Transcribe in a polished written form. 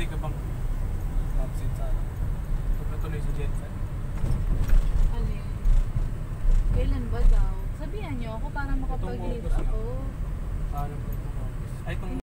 Pwede ka bang absent sa ano? Pagkatuloy sa Jensen. Alin? Kailan ba daw? Sabihan niyo ako para makapag-leave August na. ako. Alam ko. Ay, itong